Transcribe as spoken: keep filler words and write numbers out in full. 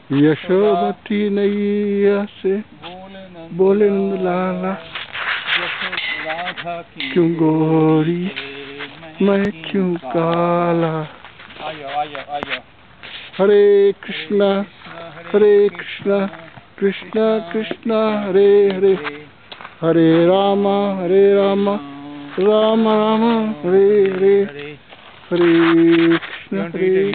यशोमती नैया से बोले नंद लाला, क्यों गोरी मैं क्यों काला। हरे कृष्णा हरे कृष्णा कृष्णा कृष्णा हरे हरे, हरे रामा हरे रामा राम राम हरे हरे, हरे कृष्ण हरे